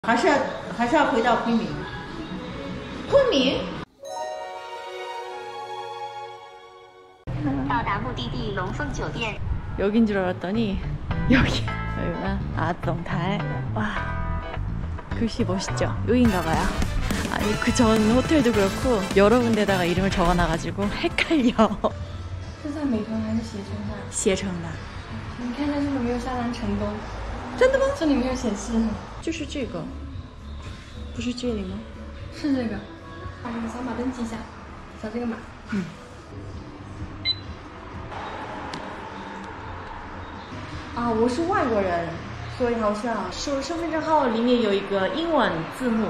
还是要回到昆明。昆明。 到达目的地龙凤酒店。 여긴 줄 알았더니 여기가 아동탈. 와 글씨 멋있죠? 여긴가봐요. 아니 그 전 호텔도 그렇고 여러 군데다가 이름을 적어놔가지고 헷갈려. 是在美团还是携程上？ 携程的。 你看一下是不是没有下单成功？ 真的吗？ 这里没有显示。 就是这个，不是这里吗？ 是这个。把你扫码登记一下，扫这个码。 嗯。 啊，我是外国人，所以好像是身份证号里面有一个英文字幕。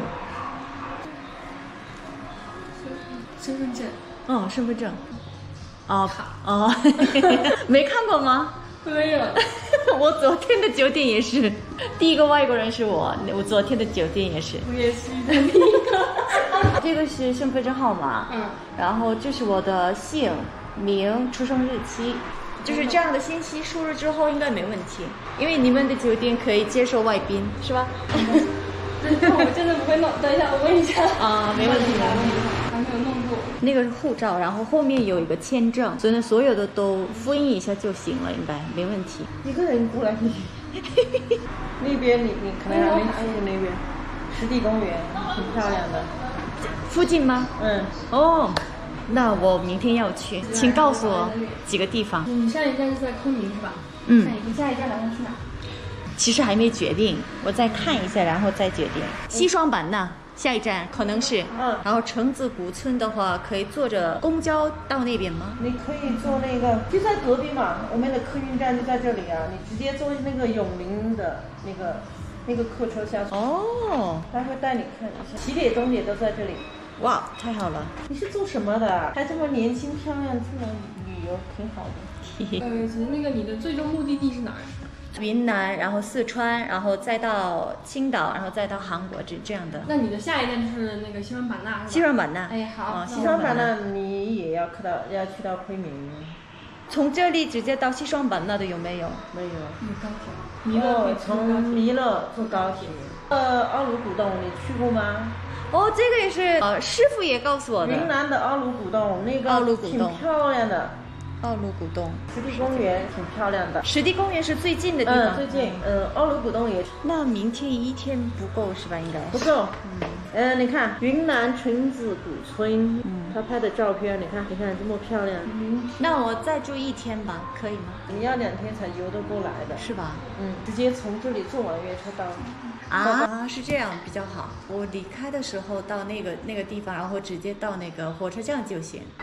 身份证。 嗯，身份证。哦，哦，没看过吗？ 没有。 我昨天的酒店也是，第一个外国人是我，我昨天的酒店也是。 我也是第一个。 这个是身份证号码，然后这是我的姓名、出生日期。 就是这样的信息输入之后应该没问题，因为你们的酒店可以接受外宾，是吧？ 我真的不会弄，等一下我问一下。 啊，没问题，没问题， 还没有弄过。 那个是护照，然后后面有一个签证，所以呢，所有的都复印一下就行了，应该没问题。 一个人过来，那边你可能还没去那边，湿地公园挺漂亮的。 附近吗？ 嗯。 哦。 那我明天要去，请告诉我几个地方。 你下一站是在昆明是吧？ 嗯。 你下一站打算去哪？ 其实还没决定，我再看一下，然后再决定。西双版纳下一站可能是，然后橙子古村的话，可以坐着公交到那边吗？ 你可以坐那个，就在隔壁嘛，我们的客运站就在这里啊，你直接坐那个永宁的那个客车下去。哦。他会带你看一下，起点终点都在这里。 哇，太好了！ 你是做什么的？还这么年轻漂亮，出来旅游挺好的。 其实那个你的最终目的地是哪儿？ 云南，然后四川，然后再到青岛，然后再到韩国，这样的。 那你的下一站就是那个西双版纳是吧？ 西双版纳。 哎，好。 西双版纳你也要去到昆明。 从这里直接到西双版纳的有没有？ 没有。 有高铁。弥勒从弥勒坐高铁。奥鲁古洞你去过吗？ 哦，这个也是，师傅也告诉我的。 云南的奥鲁古洞，那个挺漂亮的。 奥鲁古洞， 湿地公园挺漂亮的。 湿地公园是最近的地方。 最近。奥鲁古洞也。 那明天一天不够是吧？应该。 不够。你看云南橙子古村，他拍的照片，你看这么漂亮。 那我再住一天吧，可以吗？ 你要2天才游得过来的， 是吧？ 直接从这里坐网约车到。 啊，是这样比较好。我离开的时候到那个地方，然后直接到那个火车站就行。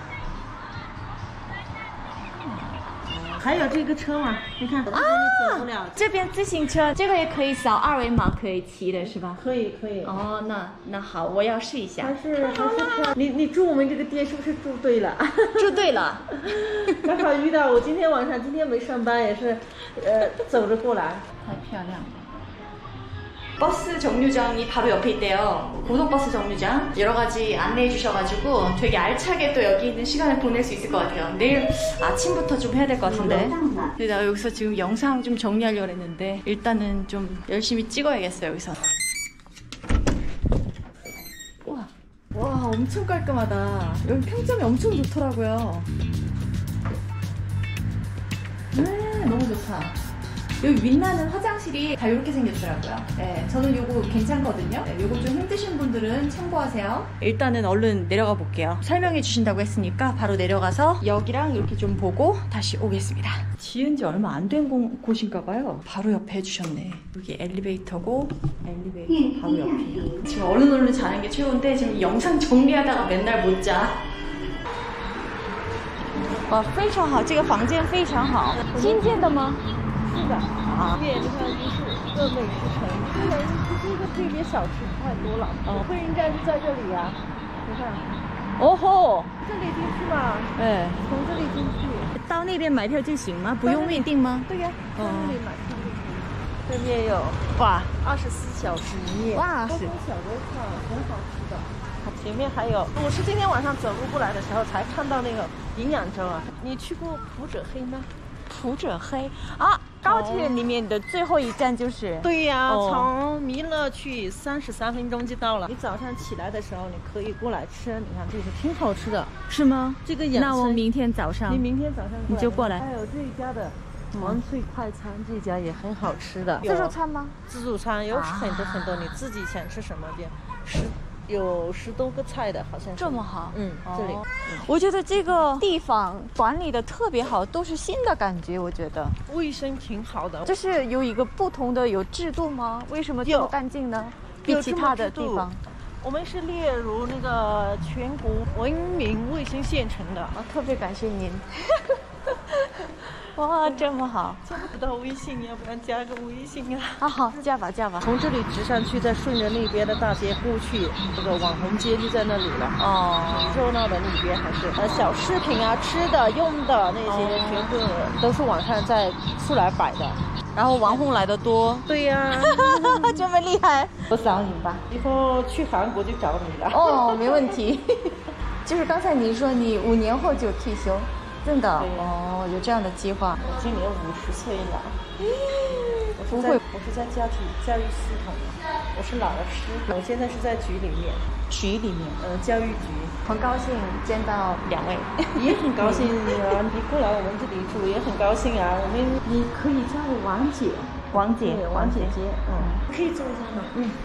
还有这个车嘛？你看啊，走不了。 这边自行车，这个也可以扫2维码可以骑的是吧？ 可以。 哦，那好，我要试一下。 还是你住我们这个店是不是住对了？ 住对了。 刚好遇到我今天晚上没上班也是，走着过来。 太漂亮了。 버스 정류장이 바로 옆에 있대요. 고속버스 정류장 여러 가지 안내해 주셔가지고 되게 알차게 또 여기 있는 시간을 보낼 수 있을 것 같아요. 내일 아침부터 좀 해야 될 것 같은데. 근데 나 여기서 지금 영상 좀 정리하려고 했는데 일단은 좀 열심히 찍어야겠어요 여기서. 와 엄청 깔끔하다. 여기 평점이 엄청 좋더라고요. 너무 좋다. 여기 윈나는 화장실이 다 이렇게 생겼더라고요. 네, 저는 요거 괜찮거든요. 네, 요거 좀 힘드신 분들은 참고하세요. 일단은 얼른 내려가 볼게요. 설명해 주신다고 했으니까 바로 내려가서 여기랑 이렇게 좀 보고 다시 오겠습니다. 지은 지 얼마 안 된 곳인가 봐요. 바로 옆에 해주셨네. 여기 엘리베이터고 엘리베이터 바로 옆이에요. 지금 얼른 자는 게 최고인데 지금 영상 정리하다가 맨날 못 자. 哇，非常好，这个房间非常好，新建的吗？ 是的啊，你看就是一个美食城，虽然这是一个特别小吃太多了。客运站是在这里呀，你看。 哦吼， 这里进去嘛？ 哎， 从这里进去。 到那边买票就行吗？不用预定吗？ 对呀，在这里买票就可以。这边有哇 ，24小时营业。 哇，是小锅菜很好吃的。前面还有，我是今天晚上走路过来的时候才看到那个营养粥啊。你去过普者黑吗？ 普者黑啊， 高铁里面的最后一站就是。 对呀， 哦从弥勒去33分钟就到了。你早上起来的时候，你可以过来吃，你看这个挺好吃的。 是吗？ 这个养生， 那我明天早上。 你明天早上你就过来。 还有这一家的王脆快餐，这家也很好吃的。 自助餐吗？ 自助餐有很多很多，你自己想吃什么店，有10多个菜的，好像是。 这么好？ 这里， 我觉得这个地方管理的特别好，都是新的感觉。我觉得卫生挺好的。 这是有一个不同的有制度吗？为什么这么干净呢？比其他的地方。 我们是列入那个全国文明卫生县城的。 特别感谢您。哇，这么好！ 加不到微信，要不然加个微信啊？ 好，加吧。 从这里直上去，再顺着那边的大街过去，这个网红街就在那里了。挺热闹的那边还是小饰品啊、吃的、用的那些，全部都是网上再出来摆的。 然后网红来的多。 对呀， 这么厉害！我找你吧， 以后去韩国就找你了。 没问题。就是刚才你说你5年后就退休。真的有这样的计划。 今年50岁了。 不会， 我是在教育系统，我是老师，我现在是在局里面。 局里面？ 教育局。 很高兴见到2位。 也很高兴啊，你过来我们这里住也很高兴啊。你可以叫我王姐。王姐姐。可以坐一下吗？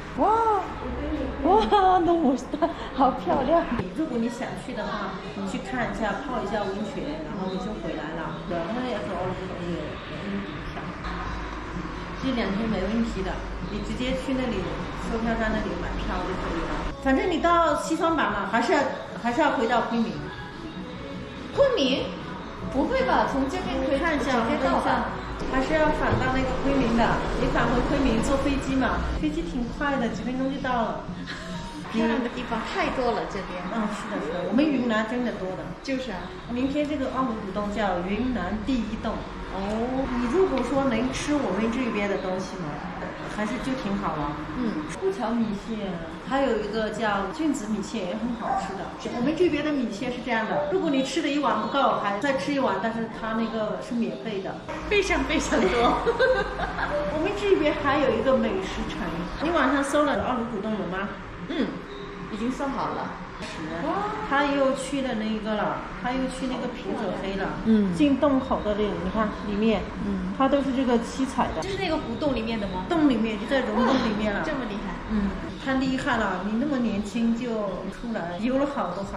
哇，너무 멋있다，好漂亮。如果你想去的话，去看一下，泡一下温泉，然后你就回来了。对，那也和我们有票，这2天没问题的。你直接去那里售票站那里买票就可以了。反正你到西双版纳，还是要回到昆明。 昆明？不会吧？从这边可以看一下， 直接到吧？ 还是要返到那个昆明的。你返回昆明坐飞机嘛，飞机挺快的，几分钟就到了。 漂亮的地方太多了，这边。 是的，我们云南真的多的。 就是啊， 明天这个奥鲁古洞叫云南第1洞。你如果说能吃我们这边的东西嘛，还是就挺好了。过桥米线，还有一个叫菌子米线也很好吃的。我们这边的米线是这样的，如果你吃的1碗不够，还再吃1碗，但是它那个是免费的，非常非常多。我们这边还有一个美食城，你网上搜了奥鲁古洞了吗？ 已经搜好了。 他又去了那个了，他又去那个平泽黑了。进洞口的那里，你看里面，它都是这个七彩的。 这是那个古洞里面的吗？ 洞里面就在溶洞里面了。 这么厉害？ 太厉害了！你那么年轻就出来，游了好多。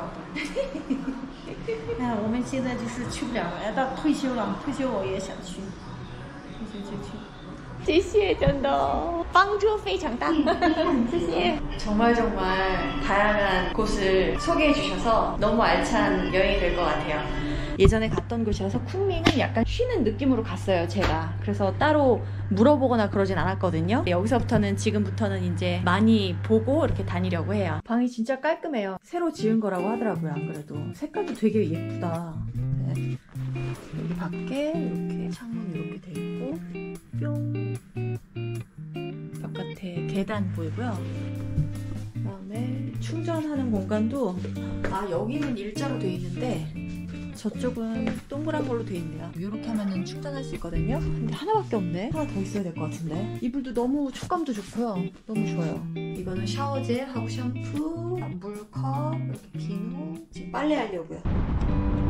我们现在就是去不了了，要到退休了。退休我也想去，退休就去。 谢谢，真的帮助非常大。谢谢。정말 다양한 곳을 소개해 주셔서 너무 알찬 여행이 될 것 같아요. 예전에 갔던 곳이라서 쿤밍은 약간 쉬는 느낌으로 갔어요, 제가. 그래서 따로 물어보거나 그러진 않았거든요. 여기서부터는 지금부터는 이제 많이 보고 이렇게 다니려고 해요. 방이 진짜 깔끔해요. 새로 지은 거라고 하더라고요, 안 그래도. 색깔도 되게 예쁘다. 네. 여기 밖에 이렇게 창문 이렇게 돼 있고 뿅. 바깥에 계단 보이고요. 그다음에 충전하는 공간도 여기는 일자로 돼 있는데 저쪽은 동그란 걸로 돼 있네요. 이렇게 하면은 충전할 수 있거든요. 근데 하나밖에 없네. 하나 더 있어야 될 것 같은데. 이불도 너무 촉감도 좋고요. 너무 좋아요. 이거는 샤워젤하고 샴푸, 물컵, 이렇게 비누. 지금 빨래 하려고요.